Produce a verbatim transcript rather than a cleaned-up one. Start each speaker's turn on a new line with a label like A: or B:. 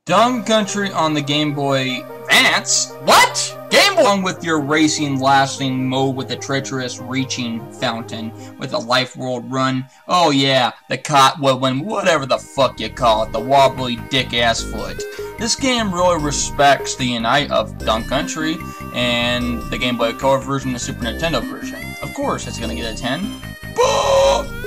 A: Dumb Country on the Game Boy Advance? What? Game Boy! Along with your racing lasting mode with a treacherous reaching fountain with a life world run. Oh yeah, the cot woodwind, whatever the fuck you call it, the wobbly dick ass foot. This game really respects the Unite of Dumb Country and the Game Boy Color version, the Super Nintendo version. Of course, it's gonna get a ten.